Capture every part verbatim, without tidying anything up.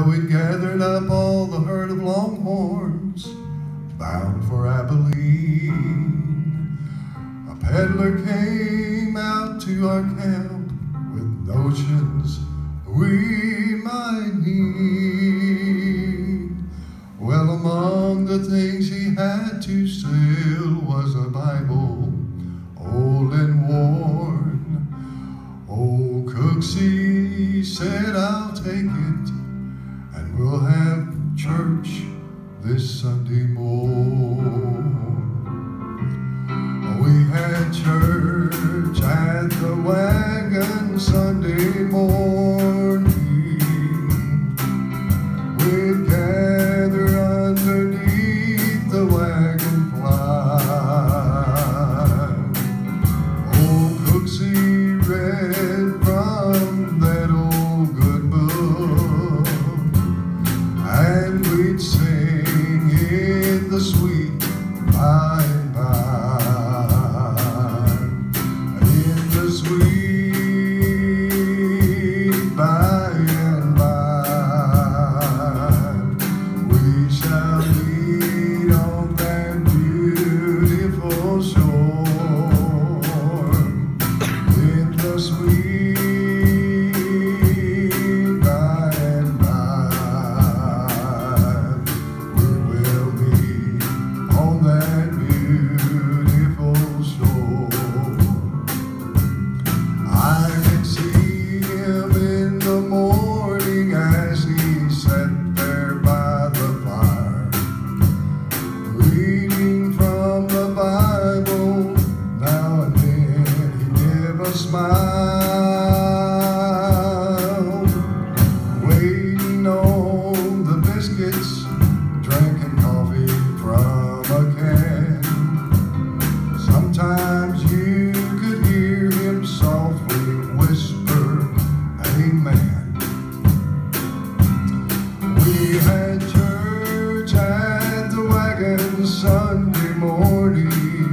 Well, we gathered up all the herd of longhorns bound for Abilene. A peddler came out to our camp with notions we might need. Well, among the things he had to sell was a Bible, old and worn. Old Cooksey said, "I'll take it, and we'll have church this Sunday morning." We had church at the wagon Sunday morning. We'd gather underneath the wagon fly. Old Cooksey read from that old good book, and we'd sing in the sweet by and by. In the sweet by and by, we shall meet on that beautiful shore. In the sweet by and by, we will meet on that beautiful shore. I can see him in the morning as he sat there by the fire, reading from the Bible. Now and then he'd give a smile, waiting on the biscuits, drinking coffee from a can. Sometimes you could hear him softly whisper, "Amen." We had church at the wagon Sunday morning.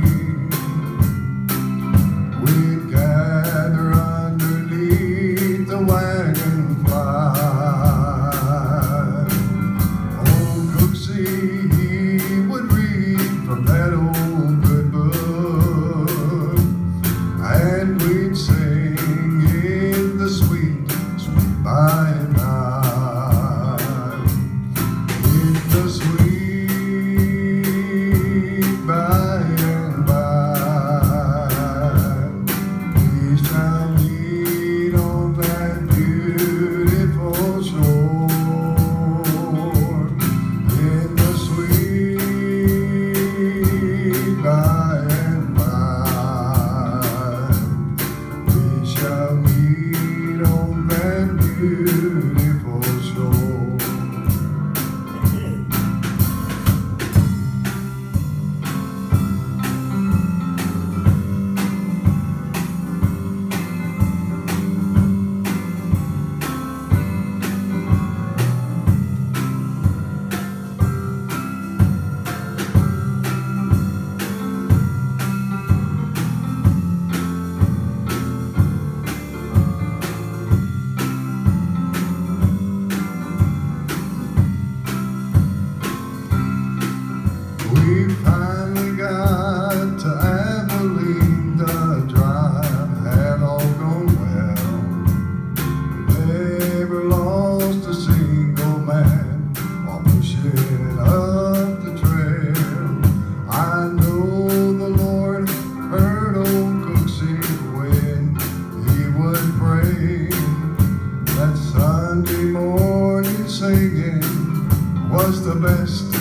We'd gather underneath the wagon fly. Old Cooksey, he would read from that old good book, and we'd sing in the sweet, sweet by and by. In the sweet by and by, we shall meet on that beautiful shore. In the sweet by and by, we shall meet on that beautiful shore. We finally got to Abilene. The drive had all gone well. Never lost a single man while pushing up the trail. I know the Lord heard old Cooksey when he would pray. That Sunday morning singing was the best